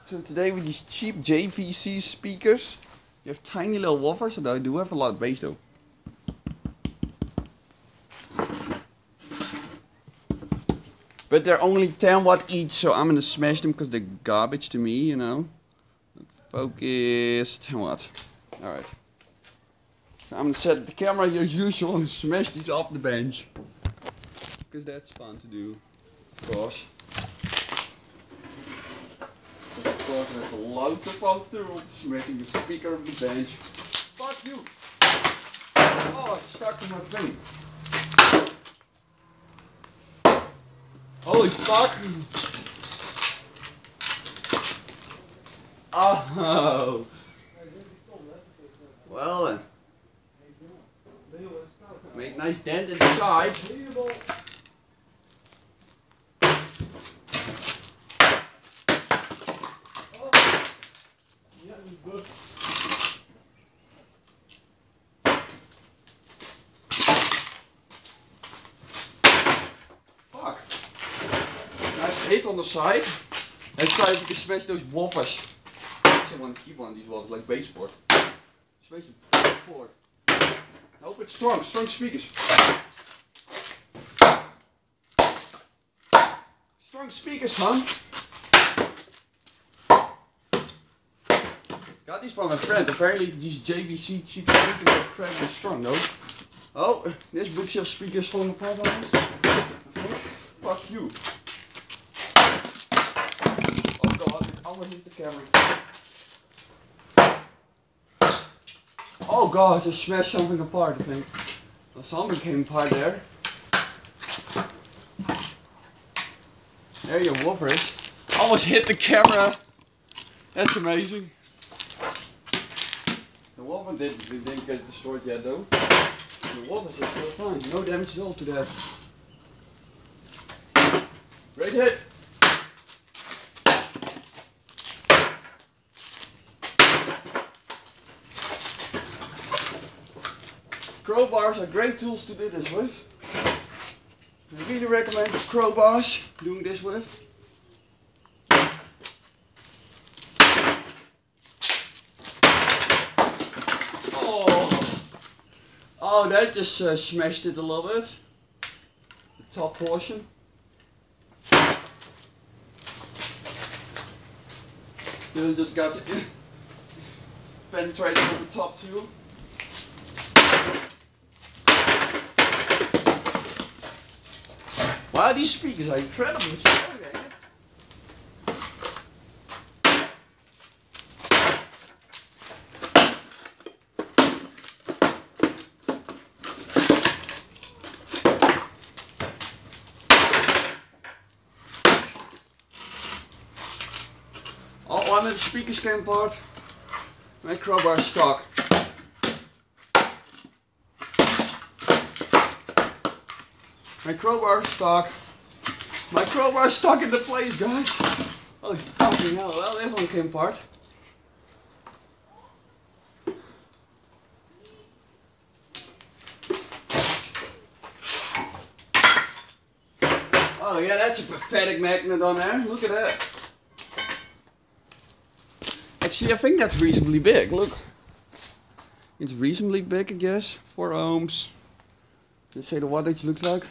So today with these cheap JVC speakers, you have tiny little woofers, so they do have a lot of bass though. But they're only 10 watt each, so I'm gonna smash them because they're garbage to me, you know. Focus, 10 watt. Alright. So I'm gonna set the camera as usual and smash these off the bench. Because that's fun to do, of course. Of course, that's loads of fun to do, smashing the speaker of the bench. Fuck you! Oh, it's stuck in my thing. Holy fuck! Oh! Well then. Make a nice dent in the side. Nice hit on the side. Let's try if we can smash those woofers. I want to keep one of these woofers like baseboard. Smash them forward. I hope it's strong speakers. Strong speakers, huh? Got these from my friend. Apparently these JVC cheap speakers are incredibly strong though. Oh, this bookshelf speakers falling apart on this. Fuck you. Almost hit the camera. Oh god, I just smashed something apart, I think. Well, something came apart there. There your woofer is. Almost hit the camera. That's amazing. The woofer didn't get destroyed yet though. The woofers are still fine. No damage at all to that. Great hit. Crowbars are great tools to do this with. I really recommend crowbars doing this with. Oh, that just smashed it a little bit. The top portion. Then it just got penetrated on the top too. Wow, these speakers are incredibly strong, ain't it? Oh, one of the speakers came apart. My crowbar stuck. My crowbar stuck. My crowbar stuck in the place, guys. Holy fucking hell. Well, that one came apart. Oh yeah, that's a pathetic magnet on there. Look at that. Actually, I think that's reasonably big. Look. It's reasonably big, I guess. 4 ohms. Let's say the wattage looks like.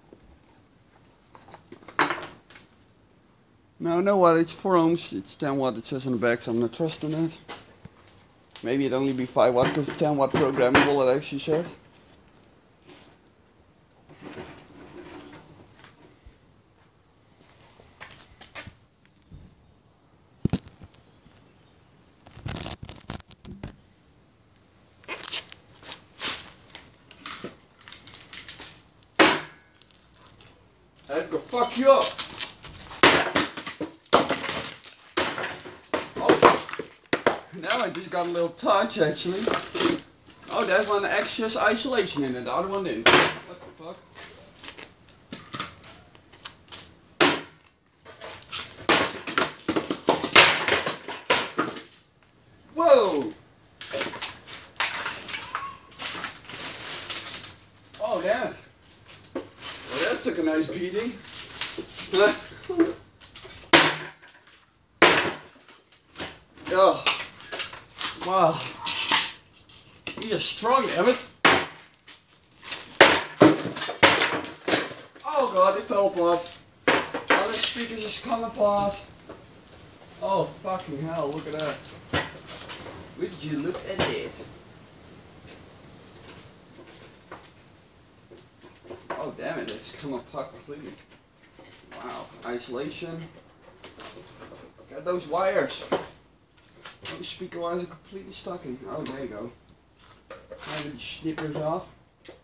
No wattage, 4 ohms, it's 10 watt, it says on the back, so I'm not trusting that. Maybe it'd only be 5 watt because 10 watt programmable, it actually said. Let's go fuck you up! Now I just got a little touch actually. Oh, there's one extra isolation in it, the other one didn't. What the fuck? Whoa! Oh, damn. Well, that took a nice beating. Oh, wow. These are strong, damn it. Oh god, they fell apart. Oh, the speakers just come apart. Oh, fucking hell, look at that. Would you look at it? Oh, damn it, it's come apart completely. Wow, isolation. Got those wires. Those speaker wires are completely stuck in. Oh, there you go. Now we snip those off.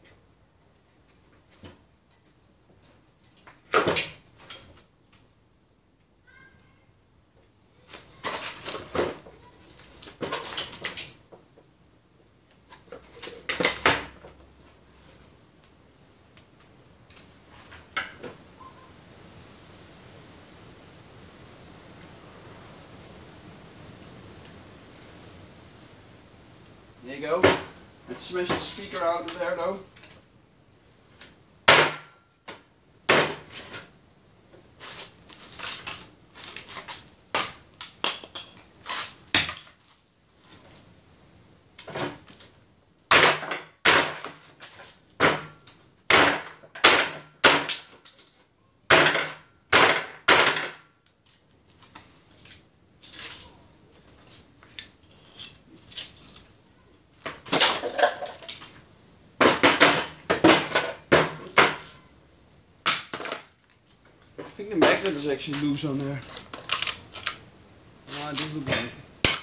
There you go. Let's smash the speaker out of there though. I think the magnet is actually loose on there. Ah, it does look like it.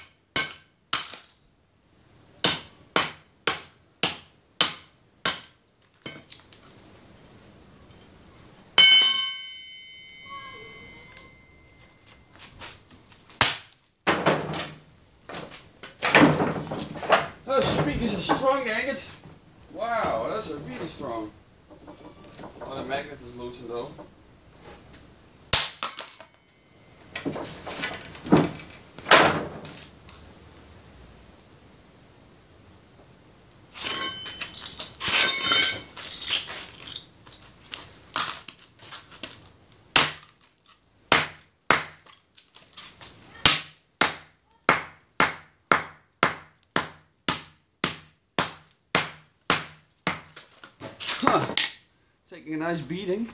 Those speakers are strong, dang it! Wow, those are really strong. Oh, the magnet is loosened though. Huh. Taking a nice beating.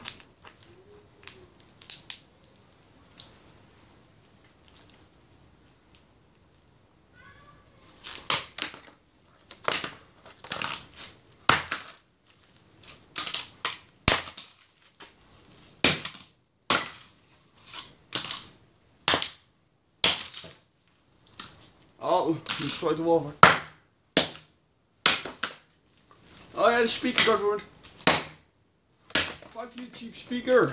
Oh, destroyed the woofer. Oh yeah, the speaker got ruined. Fuck you, cheap speaker.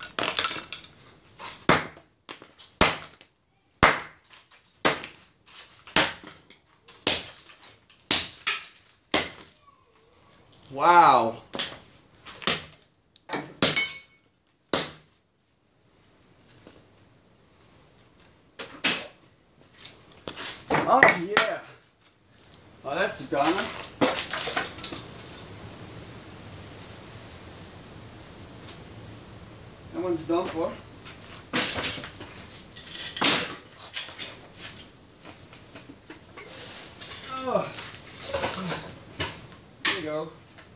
Wow. Oh yeah. Oh, that's done. That one's done for. Oh. There you go.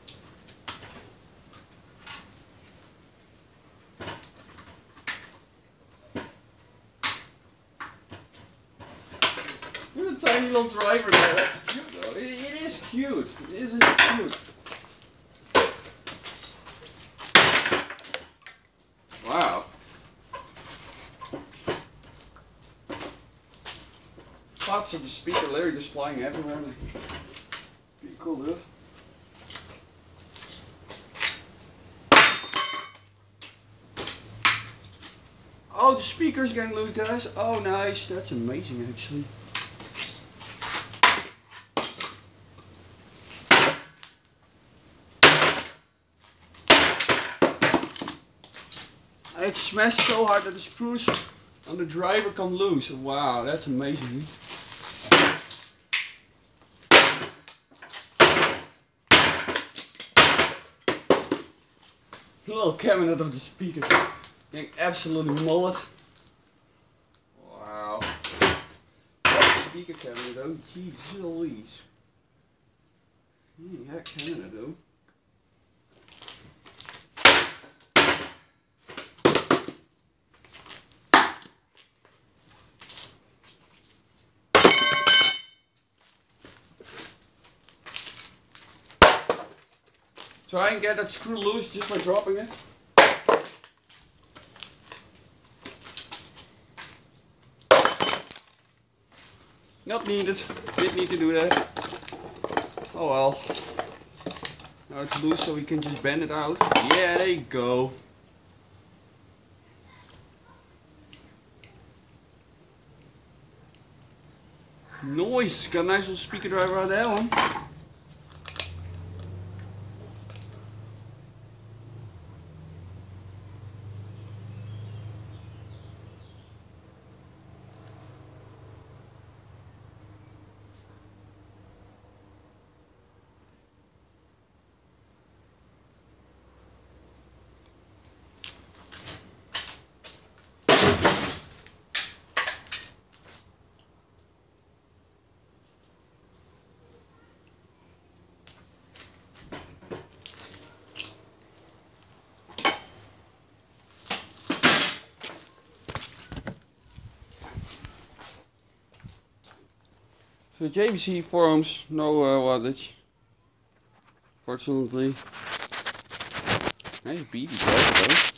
Look at the tiny little driver there. That's cute though. It is cute. It is cute. Wow. Parts of the speaker there are just flying everywhere. Pretty cool, dude. Oh, the speaker's getting loose, guys. Oh, nice. That's amazing, actually. It smashed so hard that the screws on the driver come loose. Wow, that's amazing. The little cabinet of the speaker getting absolutely mullet. Wow. speaker cabinet though. Jeez Louise. Yeah, Canada though. Try and get that screw loose just by dropping it. Not needed. Didn't need to do that. Oh well. Now it's loose so we can just bend it out. Yeah, there you go. Nice. Got a nice little speaker driver out of that one. So JVC forums, no wattage. Fortunately. Nice beady though.